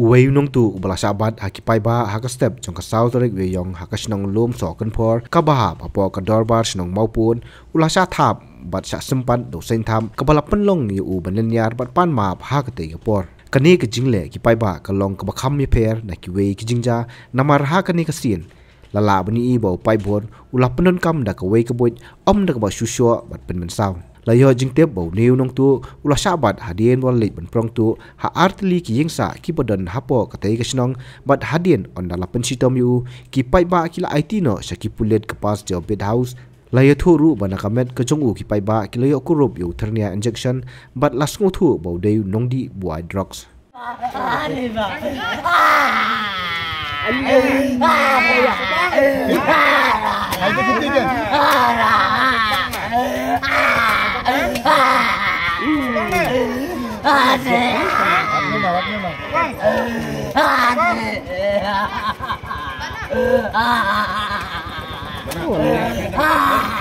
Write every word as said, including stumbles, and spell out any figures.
Uway nongtuh ubala sabat haki paidbah haka step jong ka south rek we yong haka Shillong Lumsohkynphor ka bahap apo ka dorbar Shillong maupun ula Seiñthap bat sa sympat do Seiñthap ka bala penlong yu u bananyar bat pan map haka te gapor kani ka jingle ki paidbah ka long ka bakham mi per na ki we ki jingja namar haka ni ka sin lala bani i bo paibon ula penon kam da ka we ka boy om da ka ba shusho bat pen men saw layo jingtep bau new nong tu ula sabat hadien wal leit ben prong tu ha artli ki yengsa ki bodan hapo katei ka sinong bat hadien on dala pensitom yu ki paidbah ki la it no sa ki pulet ka pas job bed house layo thuru bana kamet ka jong u ki paidbah ki layo kurup yu thernia injection bat lasngu thu bau dei nongdi buai drugs Ah